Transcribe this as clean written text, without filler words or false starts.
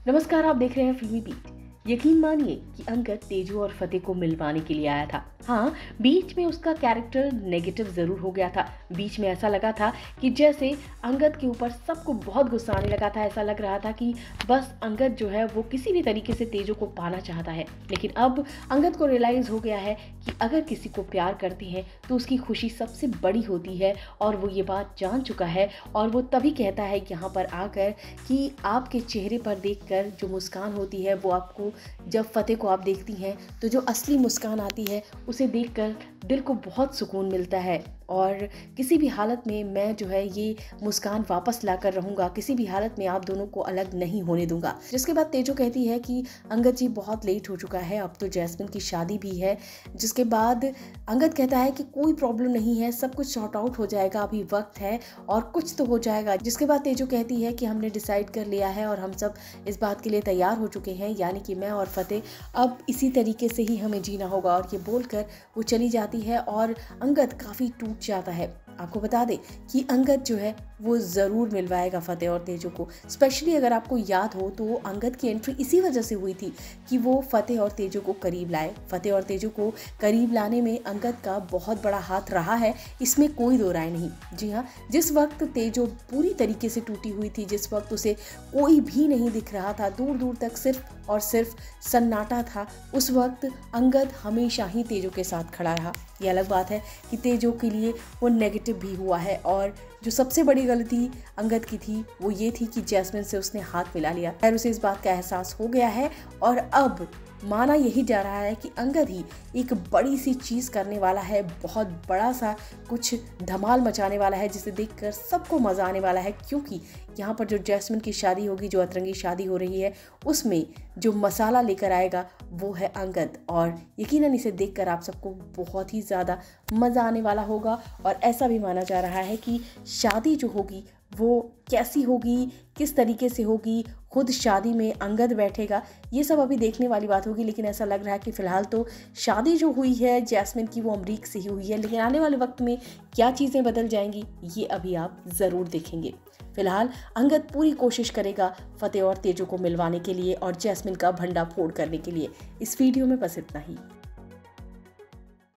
नमस्कार, आप देख रहे हैं फिल्मी बीट। यकीन मानिए कि अंगद तेजू और फतेह को मिलवाने के लिए आया था। हाँ, बीच में उसका कैरेक्टर नेगेटिव जरूर हो गया था। बीच में ऐसा लगा था कि जैसे अंगद के ऊपर सबको बहुत गुस्सा आने लगा था। ऐसा लग रहा था कि बस अंगद जो है वो किसी भी तरीके से तेजू को पाना चाहता है। लेकिन अब अंगद को रियलाइज हो गया है कि अगर किसी को प्यार करते हैं तो उसकी खुशी सबसे बड़ी होती है, और वो ये बात जान चुका है। और वो तभी कहता है यहाँ पर आकर कि आपके चेहरे पर देखकर जो मुस्कान होती है वो आपको, जब फतेह को आप देखती हैं तो जो असली मुस्कान आती है उसे देखकर दिल को बहुत सुकून मिलता है। और किसी भी हालत में मैं जो है ये मुस्कान वापस लाकर रहूँगा, किसी भी हालत में आप दोनों को अलग नहीं होने दूंगा। जिसके बाद तेजो कहती है कि अंगद जी बहुत लेट हो चुका है, अब तो जैस्मिन की शादी भी है। जिसके बाद अंगद कहता है कि कोई प्रॉब्लम नहीं है, सब कुछ सॉर्ट आउट हो जाएगा, अभी वक्त है और कुछ तो हो जाएगा। जिसके बाद तेजो कहती है कि हमने डिसाइड कर लिया है और हम सब इस बात के लिए तैयार हो चुके हैं, यानी कि मैं और फतेह, अब इसी तरीके से ही हमें जीना होगा। और ये बोलकर वो चली जाती है और अंगद काफ़ी टूट जाता है। आपको बता दें कि अंगद जो है वो ज़रूर मिलवाएगा फतेह और तेजो को। स्पेशली अगर आपको याद हो तो अंगद की एंट्री इसी वजह से हुई थी कि वो फतेह और तेजो को करीब लाए। फतेह और तेजो को करीब लाने में अंगद का बहुत बड़ा हाथ रहा है, इसमें कोई दो राय नहीं। जी हाँ, जिस वक्त तेजो पूरी तरीके से टूटी हुई थी, जिस वक्त उसे कोई भी नहीं दिख रहा था, दूर दूर तक सिर्फ और सिर्फ सन्नाटा था, उस वक्त अंगद हमेशा ही तेजो के साथ खड़ा रहा। ये अलग बात है कि तेजो के लिए वो नेगेटिव भी हुआ है, और जो सबसे बड़ी गलती अंगद की थी वो ये थी कि जैस्मिन से उसने हाथ मिला लिया। खैर, उसे इस बात का एहसास हो गया है और अब माना यही जा रहा है कि अंगद ही एक बड़ी सी चीज़ करने वाला है, बहुत बड़ा सा कुछ धमाल मचाने वाला है, जिसे देखकर सबको मज़ा आने वाला है। क्योंकि यहाँ पर जो जैस्मिन की शादी होगी, जो अतरंगी शादी हो रही है, उसमें जो मसाला लेकर आएगा वो है अंगद। और यकीनन इसे देखकर आप सबको बहुत ही ज़्यादा मज़ा आने वाला होगा। और ऐसा भी माना जा रहा है कि शादी जो होगी वो कैसी होगी, किस तरीके से होगी, खुद शादी में अंगद बैठेगा, ये सब अभी देखने वाली बात होगी। लेकिन ऐसा लग रहा है कि फ़िलहाल तो शादी जो हुई है जैस्मिन की वो अमरीक से ही हुई है। लेकिन आने वाले वक्त में क्या चीज़ें बदल जाएंगी ये अभी आप ज़रूर देखेंगे। फिलहाल अंगद पूरी कोशिश करेगा फतेह और तेजो को मिलवाने के लिए और जैस्मिन का भंडाफोड़ करने के लिए। इस वीडियो में बस इतना ही।